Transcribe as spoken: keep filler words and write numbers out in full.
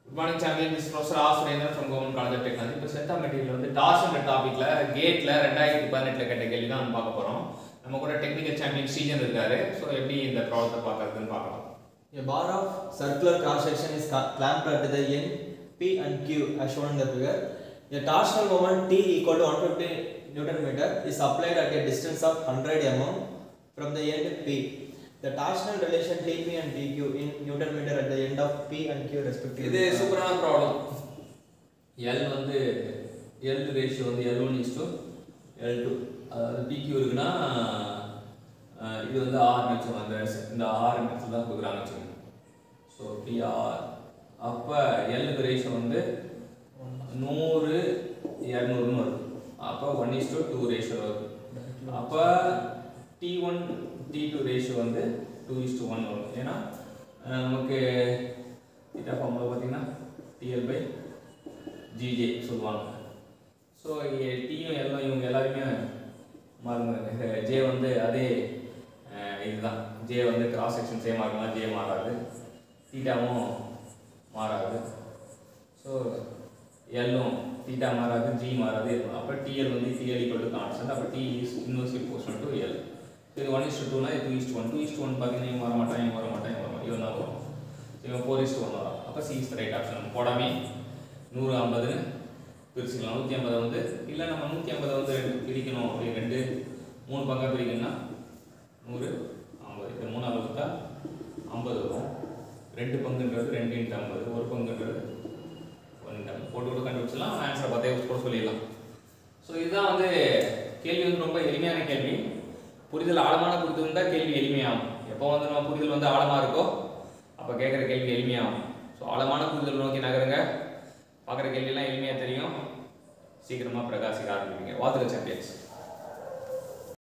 Good morning, champion. This is Professor R. Surendran from Government College of Technology. இப்போ set of material வந்து டாஸ் என்ற டாபிக்ல கேட்ல ரெண்டாயிரத்தி பதினெட்டுல கேட்ட கேள்வி தான் நம்ம பார்க்க போறோம். நம்ம கூட டெக்னிக்கல் சாம்பியன் ஸ்ரீஜன் இருக்காரு. ஸோ எப்படி இந்த ப்ராப்ளத்தை பார்க்கறதுன்னு பார்க்கலாம். A bar of circular cross section is clamped at the end P and Q as shown in the figure. A torsional moment T equal to one hundred fifty Newton meter is applied at a distance of one hundred millimeters from the end P. The torsional relation T P and T Q in Newton meter at the end of P and Q respectively. இது சூப்பரான problem. L வந்து L ratio வந்து L one is to L two. அதாவது P Q இருக்குன்னா இது வந்து R வெச்சோம் அந்த இந்த R மெத்தட் தான் கொடுக்குறாங்க வெச்சோம். ஸோ P R அப்ப L க்கு ரேஷியோ வந்து நூறு இருநூறுன்னு வருது. அப்ப one is to two ratio வருது. அப்ப T one T two ratio வந்து two is to one வரும். ஏன்னா நமக்கு தீட்டா ஃபார்முலா பாத்தீங்கன்னா T L by G J சொல்லுவாங்க. ஸோ T யும் L யும் இவங்க எல்லாருமே மாறுங்க. J வந்து அதே இதுதான். J வந்து கிராஸ் செக்ஷன் சேமா இருக்கலாம், J மாறாது. தீட்டாவும் மாறாது. ஸோ L-ம் தீட்டா மாறாது, G மாறாது. அப்போ T L வந்து T L equal to constant. அப்போ T is inversely proportional to L. So இது one is to two னா இது two is to one. two is to one பார்த்தீங்கன்னா இவன் வர மாட்டான், இவன் வர மாட்டான், இவன் வர மாட்டான், இவன் தான் வரும். இவன் four is to one வரும். அப்போ C is the right option. நம்ம போடாமே நூறு ஐம்பதுன்னு பிரிச்சுக்கலாம். நூற்றி ஐம்பது வந்து இல்லை நம்ம நூற்றி ஐம்பது வந்து ரெண்டு பிரிக்கணும் அப்படி ரெண்டு மூணு பங்காக பிரிக்கணும்னா நூறு ஐம்பது இந்த மூணு அளவுக்கு தான் ஐம்பது வரும். ரெண்டு பங்குன்றது ரெண்டு இன்ட்டு ஐம்பது, ஒரு பங்குன்றது ஒன்று இன்ட்டு ஐம்பது போட்டு கூட கண்டுபிடிச்சலாம். ஆன்சரை பார்த்தே கூட சொல்லிடலாம். ஸோ இதுதான் வந்து கேள்வி வந்து ரொம்ப எளிமையான கேள்வி. புரிதல் ஆழமான புரிதல் இருந்தால் கேள்வி எளிமையாகும். எப்போ வந்து நம்ம புரிதல் வந்து ஆழமாக இருக்கோ அப்போ கேட்குற கேள்வி எளிமையாகும். ஸோ ஆழமான புரிதல் நோக்கி நகருங்க. பார்க்குற கேள்வியெல்லாம் எளிமையாக தெரியும். சீக்கிரமாக பிரகாசிக்க ஆரம்பிப்பீங்க. வாழ்த்துக்கள் சாம்பியன்ஸ்.